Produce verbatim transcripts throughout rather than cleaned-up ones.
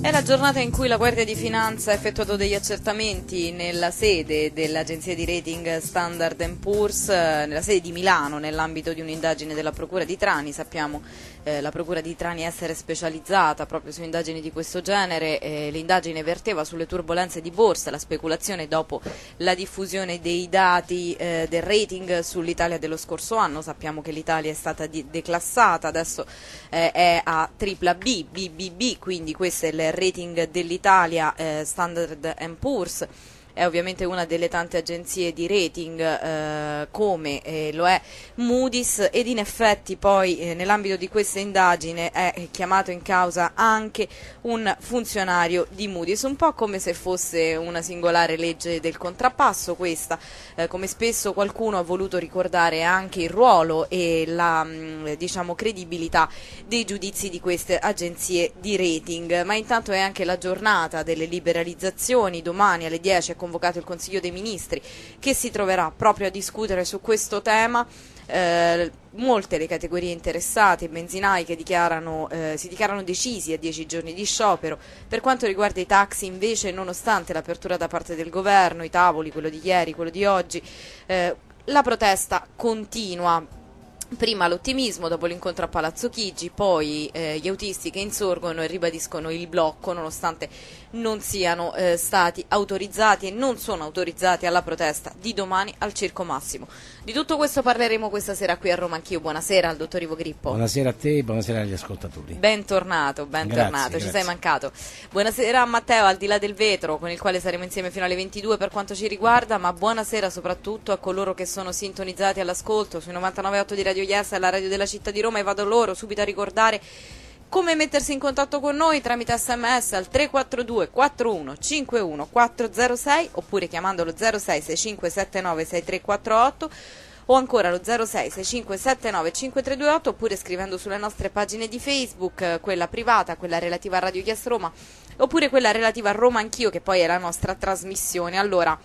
È la giornata in cui la Guardia di Finanza ha effettuato degli accertamenti nella sede dell'agenzia di rating Standard and Poor's, nella sede di Milano, nell'ambito di un'indagine della Procura di Trani. Sappiamo eh, la Procura di Trani essere specializzata proprio su indagini di questo genere. Eh, l'indagine verteva sulle turbolenze di borsa, la speculazione dopo la diffusione dei dati eh, del rating sull'Italia dello scorso anno. Sappiamo che l'Italia è stata di- declassata, adesso eh, è a tripla B, B B B, quindi questo è il rating dell'Italia, eh, Standard and Poor's. È ovviamente una delle tante agenzie di rating eh, come eh, lo è Moody's, ed in effetti poi eh, nell'ambito di questa indagine è chiamato in causa anche un funzionario di Moody's, un po' come se fosse una singolare legge del contrappasso questa, eh, come spesso qualcuno ha voluto ricordare anche il ruolo e la mh, diciamo credibilità dei giudizi di queste agenzie di rating. Ma intanto è anche la giornata delle liberalizzazioni. Domani alle dieci è convocato il Consiglio dei Ministri che si troverà proprio a discutere su questo tema. Eh, molte le categorie interessate, i benzinai che dichiarano, eh, si dichiarano decisi a dieci giorni di sciopero. Per quanto riguarda i taxi invece, nonostante l'apertura da parte del governo, i tavoli, quello di ieri, quello di oggi, eh, la protesta continua. Prima l'ottimismo dopo l'incontro a Palazzo Chigi, poi eh, gli autisti che insorgono e ribadiscono il blocco nonostante non siano eh, stati autorizzati e non sono autorizzati alla protesta di domani al Circo Massimo. Di tutto questo parleremo questa sera qui a Roma Anch'io. Buonasera al dottor Ivo Grippo. Buonasera a te e buonasera agli ascoltatori. Bentornato, bentornato, ci sei mancato. Buonasera a Matteo, al di là del vetro, con il quale saremo insieme fino alle ventidue per quanto ci riguarda, ma buonasera soprattutto a coloro che sono sintonizzati all'ascolto sui novantanove virgola otto di Radio Yes, alla radio della città di Roma, e vado loro subito a ricordare come mettersi in contatto con noi tramite sms al tre quattro due quattro uno cinque uno quattro zero sei oppure chiamandolo zero sei sei cinque sette nove sei tre quattro otto o ancora lo zero sei sei cinque sette nove cinque tre due otto, oppure scrivendo sulle nostre pagine di Facebook, quella privata, quella relativa a Radio Yes Roma, oppure quella relativa a Roma Anch'io, che poi è la nostra trasmissione. Allora,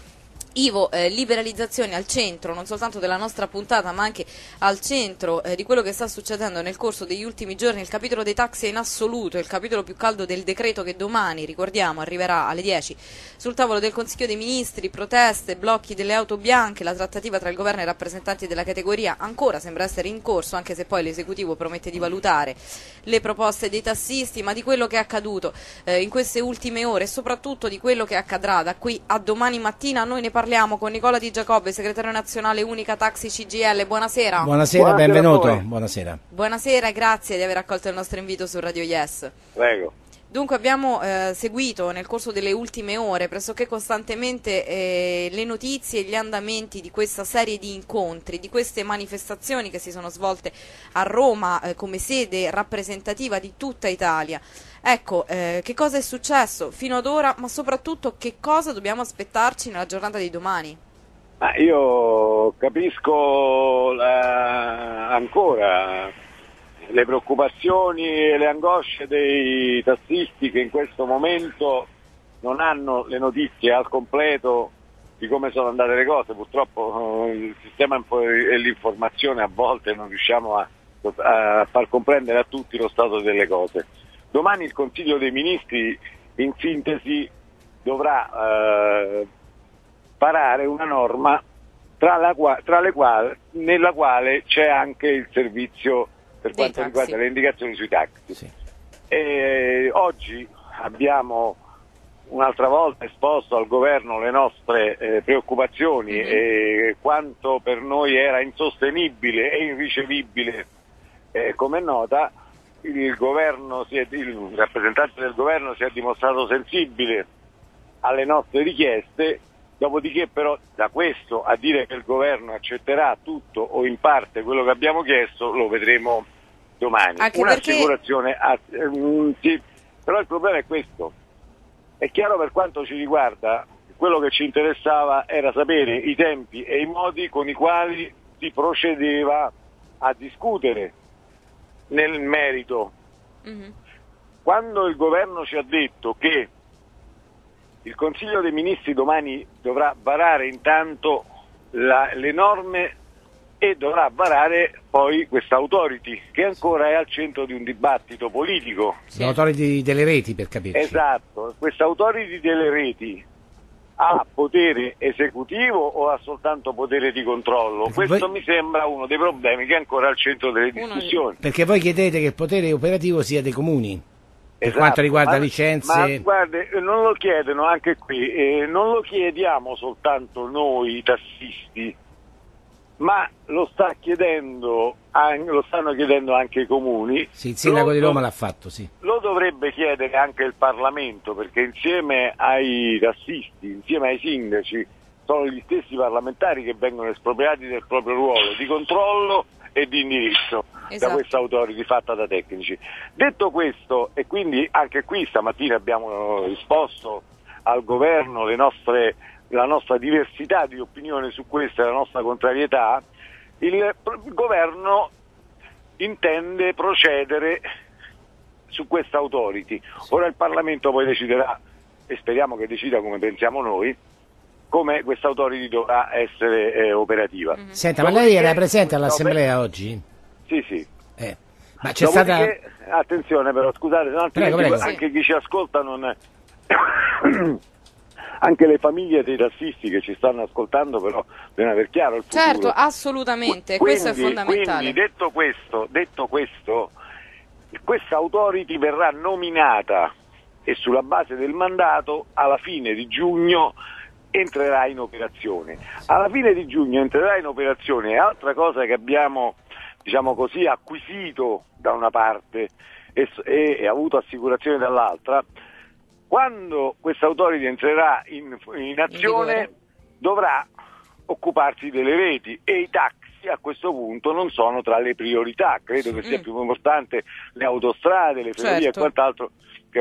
Ivo, eh, liberalizzazioni al centro non soltanto della nostra puntata ma anche al centro eh, di quello che sta succedendo nel corso degli ultimi giorni. Il capitolo dei taxi è in assoluto il capitolo più caldo del decreto che domani, ricordiamo, arriverà alle dieci sul tavolo del Consiglio dei Ministri. Proteste, blocchi delle auto bianche, la trattativa tra il governo e i rappresentanti della categoria ancora sembra essere in corso, anche se poi l'esecutivo promette di valutare le proposte dei tassisti. Ma di quello che è accaduto eh, in queste ultime ore e soprattutto di quello che accadrà da qui a domani mattina noi ne parliamo con Nicola Di Giacobbe, segretario nazionale Unica Taxi C G I L. Buonasera. Buonasera, Buonasera, benvenuto. Buonasera. Buonasera e grazie di aver accolto il nostro invito su Radio Yes. Prego. Dunque abbiamo eh, seguito nel corso delle ultime ore pressoché costantemente eh, le notizie e gli andamenti di questa serie di incontri, di queste manifestazioni che si sono svolte a Roma eh, come sede rappresentativa di tutta Italia. Ecco, eh, che cosa è successo fino ad ora, ma soprattutto che cosa dobbiamo aspettarci nella giornata di domani? Ah, io capisco la, ancora le preoccupazioni e le angosce dei tassisti che in questo momento non hanno le notizie al completo di come sono andate le cose. Purtroppo eh, il sistema e l'informazione a volte non riusciamo a, a far comprendere a tutti lo stato delle cose. Domani il Consiglio dei Ministri, in sintesi, dovrà eh, varare una norma tra, la, tra le quali, nella quale c'è anche il servizio per quanto taxi. riguarda le indicazioni sui taxi. Sì. E oggi abbiamo un'altra volta esposto al governo le nostre eh, preoccupazioni mm-hmm. e quanto per noi era insostenibile e irricevibile, eh, come è nota. Il governo si è, il rappresentante del governo si è dimostrato sensibile alle nostre richieste, dopodiché però da questo a dire che il governo accetterà tutto o in parte quello che abbiamo chiesto lo vedremo domani. Anche Un'assicurazione, perché... uh, sì, però il problema è questo. È chiaro, per quanto ci riguarda, quello che ci interessava era sapere i tempi e i modi con i quali si procedeva a discutere nel merito. Mm-hmm. Quando il governo ci ha detto che il Consiglio dei Ministri domani dovrà varare intanto la, le norme e dovrà varare poi questa authority che ancora è al centro di un dibattito politico. Sì. L'authority delle reti, per capirci. Esatto, questa authority delle reti ha potere esecutivo o ha soltanto potere di controllo? Perché Questo voi... mi sembra uno dei problemi che è ancora al centro delle discussioni. Perché voi chiedete che il potere operativo sia dei comuni, per esatto, quanto riguarda ma, licenze... Ma guardi, non lo chiedono anche qui, eh, non lo chiediamo soltanto noi tassisti, ma lo sta chiedendo, lo stanno chiedendo anche i comuni. Sì, il sindaco lo, di Roma l'ha fatto, sì. Lo dovrebbe chiedere anche il Parlamento, perché insieme ai tassisti, insieme ai sindaci, sono gli stessi parlamentari che vengono espropriati del proprio ruolo di controllo e di indirizzo, esatto, da questa authority fatta da tecnici. Detto questo, e quindi anche qui stamattina abbiamo risposto al governo le nostre la nostra diversità di opinione su questo e la nostra contrarietà, il, il governo intende procedere su questa authority. Ora il Parlamento poi deciderà, e speriamo che decida come pensiamo noi, come questa authority dovrà essere eh, operativa. Mm-hmm. Senta, ma lei era presente all'assemblea no, oggi? Sì, sì. Eh. Ma c'è stata... Attenzione però, scusate, no, prego, prego. Anche sì. Chi ci ascolta non... Anche le famiglie dei tassisti che ci stanno ascoltando però devono aver chiaro il futuro. Certo, assolutamente, quindi, questo è fondamentale. Quindi detto questo, detto questo, questa authority verrà nominata e sulla base del mandato alla fine di giugno entrerà in operazione. Alla fine di giugno entrerà in operazione, e altra cosa che abbiamo, diciamo così, acquisito da una parte e, e, e avuto assicurazione dall'altra. Quando questa authority entrerà in, in azione dovrà occuparsi delle reti e i taxi a questo punto non sono tra le priorità, credo che sia mm. più importante le autostrade, le ferrovie certo. e quant'altro.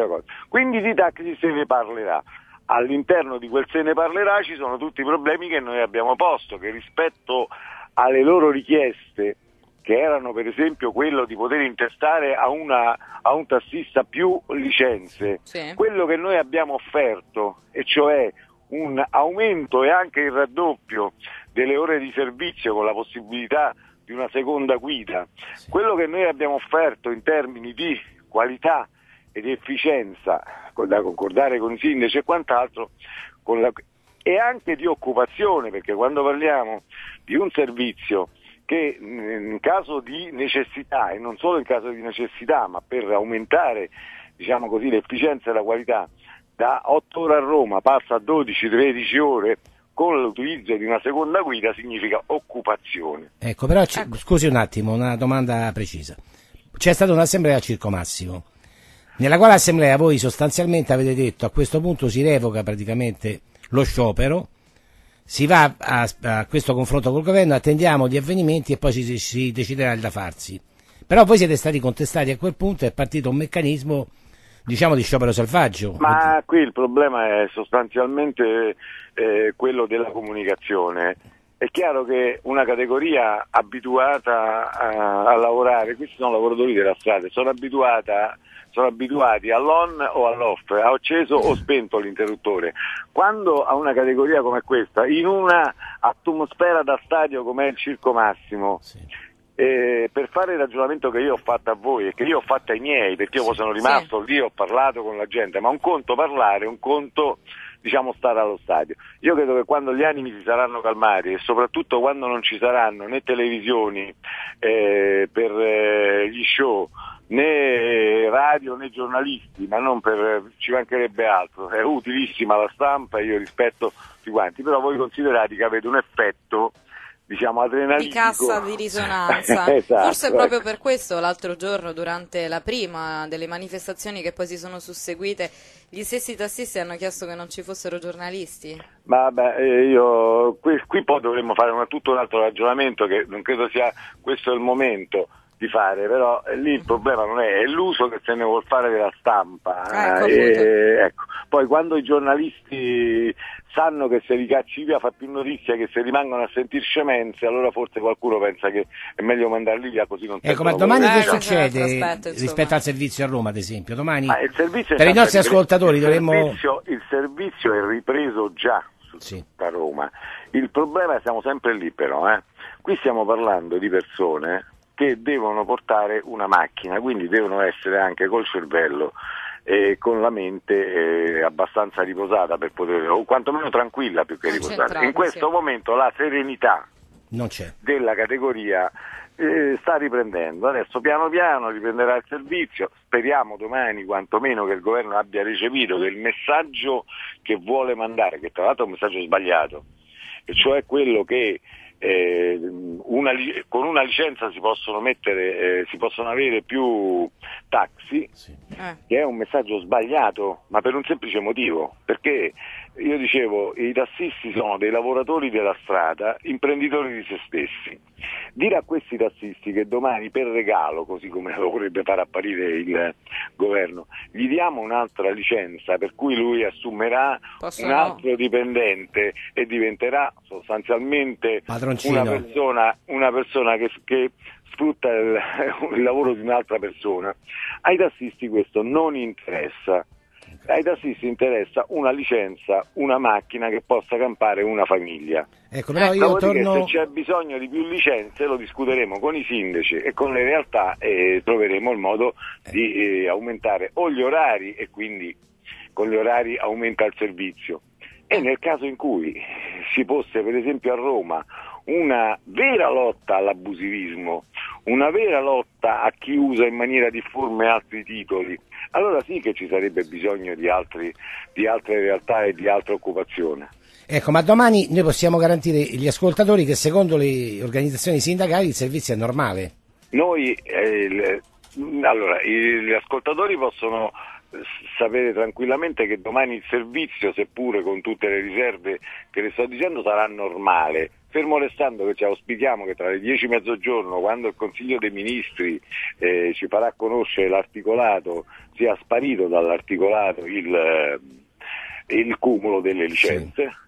Quindi di taxi se ne parlerà. All'interno di quel se ne parlerà ci sono tutti i problemi che noi abbiamo posto, che rispetto alle loro richieste, che erano per esempio quello di poter intestare a, una, a un tassista più licenze, sì. Quello che noi abbiamo offerto, e cioè un aumento e anche il raddoppio delle ore di servizio con la possibilità di una seconda guida, sì. Quello che noi abbiamo offerto in termini di qualità e di efficienza, da concordare con i sindaci e quant'altro, con la, e anche di occupazione, perché quando parliamo di un servizio che in caso di necessità, e non solo in caso di necessità, ma per aumentare, diciamo così, l'efficienza e la qualità, da otto ore a Roma passa a dodici tredici ore con l'utilizzo di una seconda guida, significa occupazione. Ecco, però c- scusi un attimo, una domanda precisa. C'è stata un'assemblea a Circo Massimo, nella quale assemblea voi sostanzialmente avete detto a questo punto si revoca praticamente lo sciopero, si va a, a questo confronto col governo, attendiamo gli avvenimenti e poi si, si deciderà il da farsi. Però voi siete stati contestati a quel punto, è partito un meccanismo, diciamo, di sciopero selvaggio. Ma qui il problema è sostanzialmente eh, quello della comunicazione. È chiaro che una categoria abituata a, a lavorare, questi sono lavoratori della strada, sono abituata sono abituati all'on o all'off, ha acceso o spento l'interruttore. Quando a una categoria come questa, in una atmosfera da stadio come è il Circo Massimo, sì. eh, per fare il ragionamento che io ho fatto a voi e che io ho fatto ai miei, perché io sì. sono rimasto sì. lì, ho parlato con la gente, ma un conto parlare, un conto diciamo stare allo stadio. Io credo che quando gli animi si saranno calmati e soprattutto quando non ci saranno né televisioni eh, per eh, gli show, né radio né giornalisti, ma non per, ci mancherebbe altro, è utilissima la stampa e io rispetto tutti quanti, però voi considerate che avete un effetto, diciamo, adrenalinico di cassa di risonanza. Esatto, forse ecco. Proprio per questo l'altro giorno, durante la prima delle manifestazioni che poi si sono susseguite, gli stessi tassisti hanno chiesto che non ci fossero giornalisti. Ma beh, io qui, qui poi dovremmo fare una, tutto un altro ragionamento che non credo sia questo il momento di fare, però lì il problema non è, è l'uso che se ne vuol fare della stampa. Ecco, e, ecco. Poi quando i giornalisti sanno che se li cacci via fa più notizia che se rimangono a sentir scemenze, allora forse qualcuno pensa che è meglio mandarli via così non ecco, ma domani che eh, succede aspetto, rispetto al servizio a Roma, ad esempio? Domani ah, il servizio per i nostri ascoltatori il dovremmo... servizio, il servizio è ripreso già su sì. tutta Roma. Il problema è siamo sempre lì però, eh. Qui stiamo parlando di persone che devono portare una macchina, quindi devono essere anche col cervello e con la mente eh, abbastanza riposata per poter, o quantomeno tranquilla più che riposata. In questo sì. momento la serenità non c'è. Della categoria eh, sta riprendendo, adesso piano piano riprenderà il servizio, speriamo domani quantomeno che il governo abbia recepito che il messaggio che vuole mandare, che tra l'altro è un messaggio sbagliato, e cioè quello che Eh, una, con una licenza si possono mettere, eh, si possono avere più taxi, sì. eh. che è un messaggio sbagliato, ma per un semplice motivo, perché io dicevo i tassisti sono dei lavoratori della strada, imprenditori di se stessi. Dire a questi tassisti che domani per regalo, così come lo vorrebbe far apparire il governo, gli diamo un'altra licenza per cui lui assumerà Posso un altro no. dipendente e diventerà sostanzialmente una persona, una persona che, che sfrutta il, il lavoro di un'altra persona. Ai tassisti questo non interessa. Ai tassisti interessa una licenza, una macchina che possa campare una famiglia. Ecco, però io torno... se c'è bisogno di più licenze lo discuteremo con i sindaci e con le realtà e troveremo il modo eh. di eh, aumentare o gli orari e quindi con gli orari aumenta il servizio. E nel caso in cui si fosse per esempio a Roma una vera lotta all'abusivismo, una vera lotta a chi usa in maniera difforme altri titoli, allora sì che ci sarebbe bisogno di, altri, di altre realtà e di altra occupazione. Ecco, ma domani noi possiamo garantire agli ascoltatori che secondo le organizzazioni sindacali il servizio è normale? Noi, eh, il, allora, i, gli ascoltatori possono sapere tranquillamente che domani il servizio, seppure con tutte le riserve che le sto dicendo, sarà normale, fermo restando che ci auspichiamo che tra le dieci e mezzogiorno, quando il Consiglio dei Ministri eh, ci farà conoscere l'articolato, sia sparito dall'articolato il, eh, il cumulo delle licenze. Sì.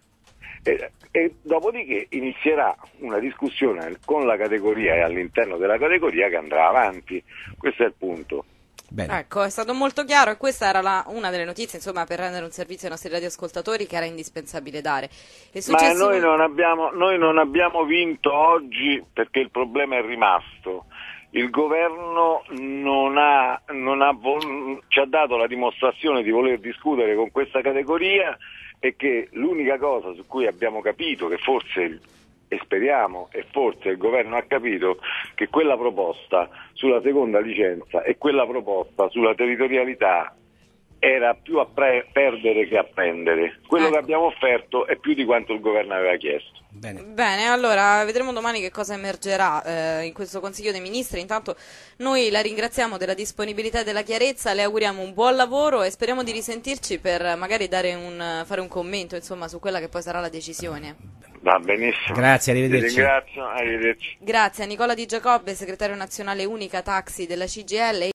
E, e dopodiché inizierà una discussione con la categoria e all'interno della categoria che andrà avanti. Questo è il punto. Bene. Ecco, è stato molto chiaro e questa era la, una delle notizie, insomma, per rendere un servizio ai nostri radioascoltatori che era indispensabile dare. E successivo... Ma noi non, abbiamo, noi non abbiamo vinto oggi perché il problema è rimasto. Il governo non ha, non ha, ci ha dato la dimostrazione di voler discutere con questa categoria e che l'unica cosa su cui abbiamo capito che forse... e speriamo, e forse il governo ha capito che quella proposta sulla seconda licenza e quella proposta sulla territorialità era più a pre- perdere che a prendere. Quello ecco. che abbiamo offerto è più di quanto il governo aveva chiesto. Bene, Bene allora vedremo domani che cosa emergerà eh, in questo Consiglio dei Ministri. Intanto noi la ringraziamo della disponibilità e della chiarezza, le auguriamo un buon lavoro e speriamo di risentirci per magari dare un, fare un commento insomma, su quella che poi sarà la decisione. Va benissimo. Grazie, arrivederci. Ti ringrazio, arrivederci. Grazie a Nicola Di Giacobbe, segretario nazionale Unica Taxi della C G I L.